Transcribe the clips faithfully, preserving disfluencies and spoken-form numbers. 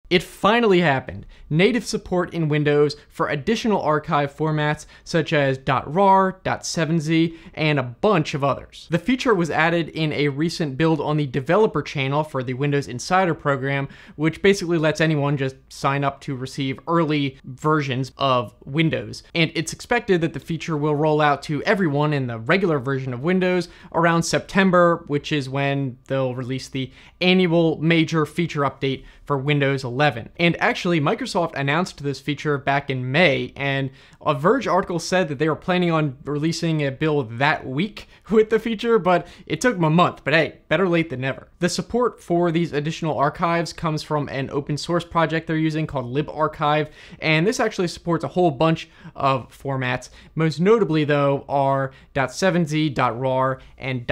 It finally happened. Native support in Windows for additional archive formats such as .rar, .7z, and a bunch of others. The feature was added in a recent build on the developer channel for the Windows Insider program, which basically lets anyone just sign up to receive early versions of Windows. And it's expected that the feature will roll out to everyone in the regular version of Windows around September, which is when they'll release the annual major feature update for Windows eleven. And actually, Microsoft announced this feature back in May, and a Verge article said that they were planning on releasing a build that week with the feature, but it took them a month. But hey, better late than never. The support for these additional archives comes from an open source project they're using called libarchive, and this actually supports a whole bunch of formats. Most notably, though, are .7z, .rar, and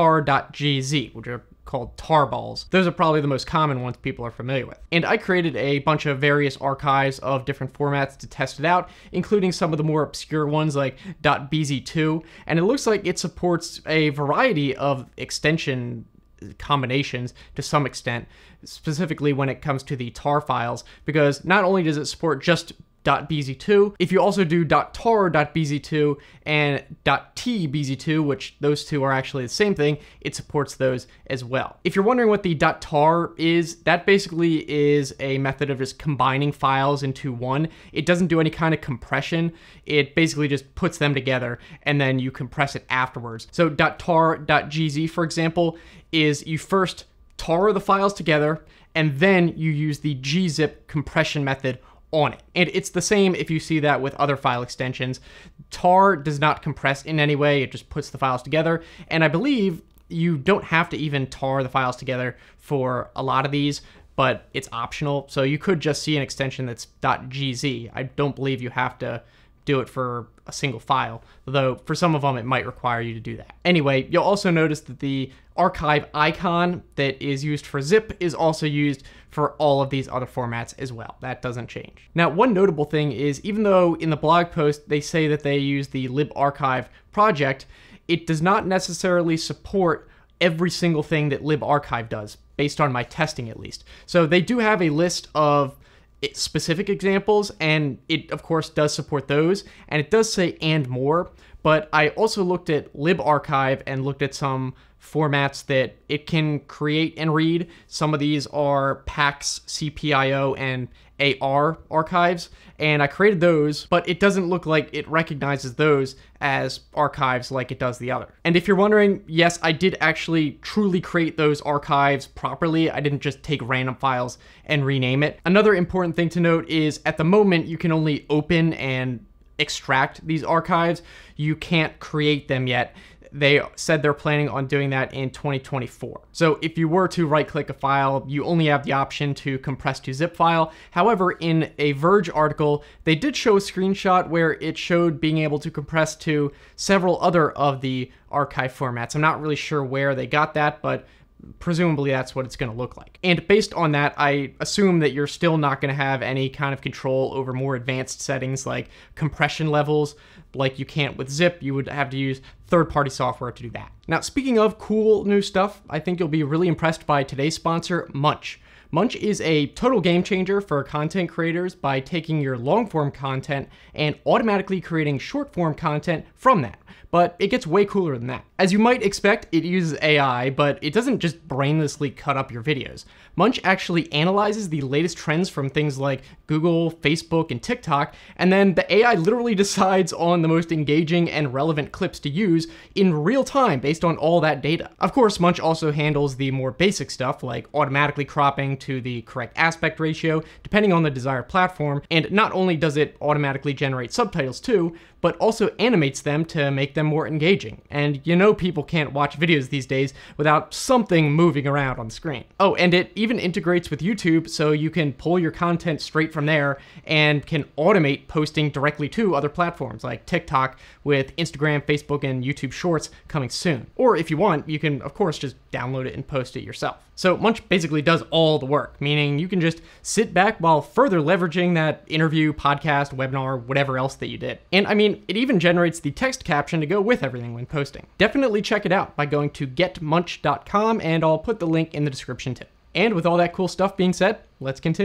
.tar.gz, which are called tarballs. Those are probably the most common ones people are familiar with. And I created a bunch of various archives of different formats to test it out, including some of the more obscure ones like .b z two, and it looks like it supports a variety of extension combinations to some extent, specifically when it comes to the tar files, because not only does it support just .b z two, if you also do .tar.b z two and .t.b z two, which those two are actually the same thing, it supports those as well. If you're wondering what the .tar is, that basically is a method of just combining files into one. It doesn't do any kind of compression. It basically just puts them together and then you compress it afterwards. So .tar.gz, for example, is you first tar the files together and then you use the gzip compression method on it. And it's the same if you see that with other file extensions. Tar does not compress in any way, it just puts the files together. And I believe you don't have to even tar the files together for a lot of these, but it's optional. So you could just see an extension that's .gz. I don't believe you have to do it for a single file, though for some of them it might require you to do that. Anyway, you'll also notice that the archive icon that is used for zip is also used for all of these other formats as well. That doesn't change. Now, one notable thing is, even though in the blog post they say that they use the libarchive project, it does not necessarily support every single thing that libarchive does, based on my testing at least. So they do have a list of specific examples, and it of course does support those, and it does say and more, but I also looked at libarchive and looked at some formats that it can create and read. Some of these are PAX, C P I O, and A R archives, and I created those, but it doesn't look like it recognizes those as archives like it does the other. And if you're wondering, yes, I did actually truly create those archives properly. I didn't just take random files and rename it. Another important thing to note is at the moment you can only open and extract these archives. You can't create them yet. They said they're planning on doing that in twenty twenty-four. So if you were to right-click a file, you only have the option to compress to zip file. However, in a Verge article, they did show a screenshot where it showed being able to compress to several other of the archive formats. I'm not really sure where they got that, but presumably that's what it's going to look like. And based on that, I assume that you're still not going to have any kind of control over more advanced settings like compression levels, like you can't with zip. You would have to use third-party software to do that. Now, speaking of cool new stuff, I think you'll be really impressed by today's sponsor, Munch. Munch is a total game changer for content creators by taking your long-form content and automatically creating short-form content from that. But it gets way cooler than that. As you might expect, it uses A I, but it doesn't just brainlessly cut up your videos. Munch actually analyzes the latest trends from things like Google, Facebook, and TikTok, and then the A I literally decides on the most engaging and relevant clips to use in real time based on all that data. Of course, Munch also handles the more basic stuff like automatically cropping to the correct aspect ratio, depending on the desired platform, and not only does it automatically generate subtitles too, but also animates them to make them more engaging. And you know people can't watch videos these days without something moving around on the screen. Oh, and it even integrates with YouTube, so you can pull your content straight from there and can automate posting directly to other platforms like TikTok, with Instagram, Facebook, and YouTube Shorts coming soon. Or if you want, you can of course just download it and post it yourself. So Munch basically does all the work, meaning you can just sit back while further leveraging that interview, podcast, webinar, whatever else that you did. And I mean, it even generates the text caption to go with everything when posting. Definitely check it out by going to get munch dot com, and I'll put the link in the description too. And with all that cool stuff being said, let's continue.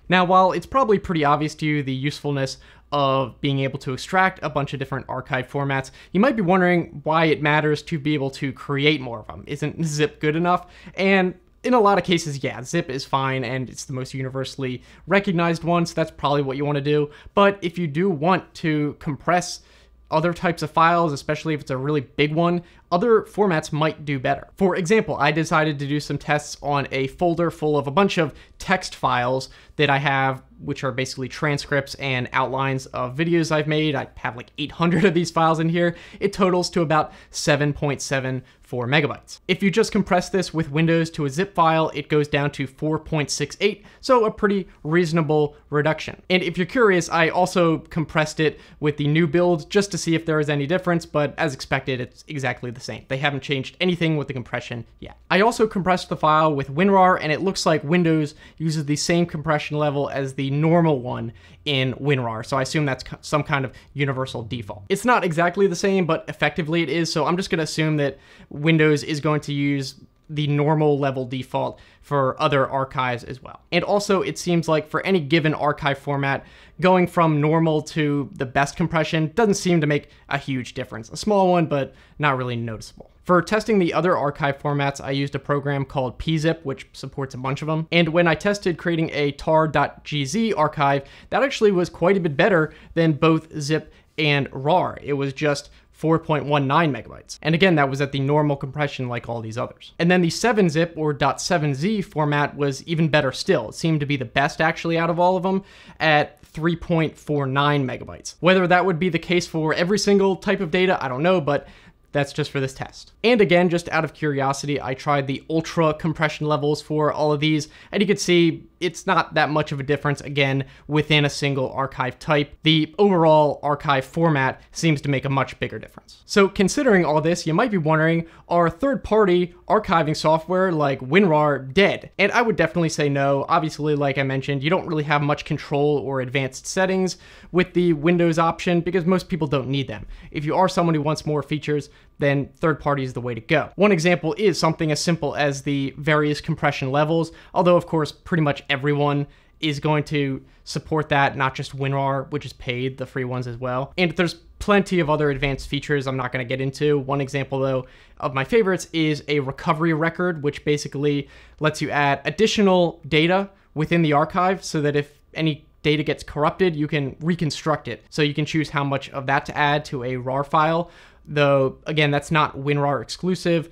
Now, while it's probably pretty obvious to you the usefulness of being able to extract a bunch of different archive formats, you might be wondering why it matters to be able to create more of them. Isn't zip good enough? And in a lot of cases, yeah, zip is fine and it's the most universally recognized one, so that's probably what you want to do. But if you do want to compress other types of files, especially if it's a really big one, other formats might do better. For example, I decided to do some tests on a folder full of a bunch of text files that I have, which are basically transcripts and outlines of videos I've made. I have like eight hundred of these files in here. It totals to about seven point seven four megabytes. If you just compress this with Windows to a zip file, it goes down to four point six eight, so a pretty reasonable reduction. And if you're curious, I also compressed it with the new build just to see if there was any difference, but as expected, it's exactly the same. They haven't changed anything with the compression yet. I also compressed the file with WinRAR, and it looks like Windows uses the same compression level as the normal one in WinRAR, so I assume that's some kind of universal default. It's not exactly the same, but effectively it is, so I'm just going to assume that Windows is going to use the normal level default for other archives as well. And also, it seems like for any given archive format, going from normal to the best compression doesn't seem to make a huge difference. A small one, but not really noticeable. For testing the other archive formats, I used a program called pzip, which supports a bunch of them. And when I tested creating a tar.gz archive, that actually was quite a bit better than both zip and rar. It was just four point one nine megabytes. And again, that was at the normal compression like all these others. And then the seven zip or .7z format was even better still. It seemed to be the best actually out of all of them at three point four nine megabytes. Whether that would be the case for every single type of data, I don't know, but that's just for this test. And again, just out of curiosity, I tried the ultra compression levels for all of these, and you can see it's not that much of a difference, again, within a single archive type. The overall archive format seems to make a much bigger difference. So considering all this, you might be wondering, are third-party archiving software like WinRAR dead? And I would definitely say no. Obviously, like I mentioned, you don't really have much control or advanced settings with the Windows option because most people don't need them. If you are someone who wants more features, then third party is the way to go. One example is something as simple as the various compression levels, although of course pretty much everyone is going to support that, not just WinRAR, which is paid, the free ones as well. And there's plenty of other advanced features I'm not going to get into. One example though of my favorites is a recovery record, which basically lets you add additional data within the archive so that if any data gets corrupted, you can reconstruct it. So you can choose how much of that to add to a rar file. Though, again, that's not WinRAR exclusive.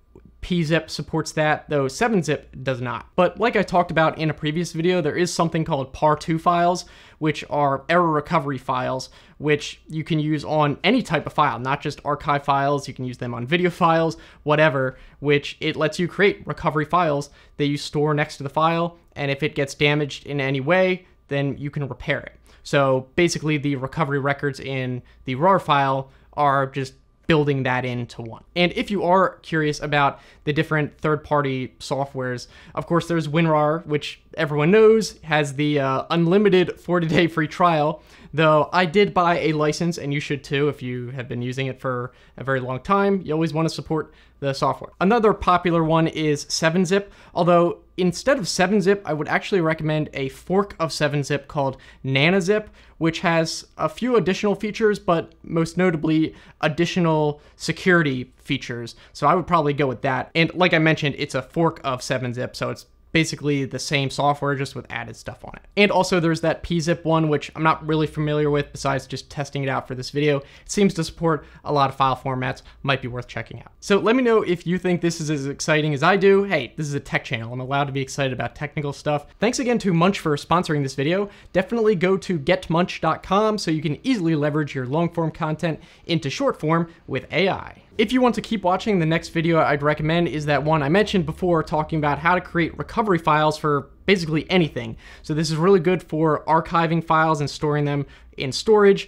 pzip supports that, though seven zip does not. But like I talked about in a previous video, there is something called par two files, which are error recovery files, which you can use on any type of file, not just archive files. You can use them on video files, whatever, which it lets you create recovery files that you store next to the file. And if it gets damaged in any way, then you can repair it. So basically the recovery records in the rar file are just building that into one. And if you are curious about the different third-party softwares, of course there's WinRAR, which everyone knows has the uh, unlimited forty day free trial, though I did buy a license, and you should too if you have been using it for a very long time. You always want to support the software. Another popular one is seven zip, although instead of seven zip, I would actually recommend a fork of seven zip called NanaZip, which has a few additional features, but most notably additional security features. So I would probably go with that. And like I mentioned, it's a fork of seven zip, so it's basically the same software, just with added stuff on it. And also there's that pzip one, which I'm not really familiar with besides just testing it out for this video. It seems to support a lot of file formats, might be worth checking out. So let me know if you think this is as exciting as I do. Hey, this is a tech channel. I'm allowed to be excited about technical stuff. Thanks again to Munch for sponsoring this video. Definitely go to get munch dot com so you can easily leverage your long form content into short form with A I. If you want to keep watching, the next video I'd recommend is that one I mentioned before, talking about how to create recovery files for basically anything. So this is really good for archiving files and storing them in storage,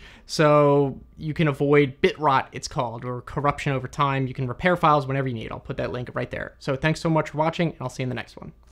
so you can avoid bit rot, it's called, or corruption over time. You can repair files whenever you need. I'll put that link right there. So thanks so much for watching, and I'll see you in the next one.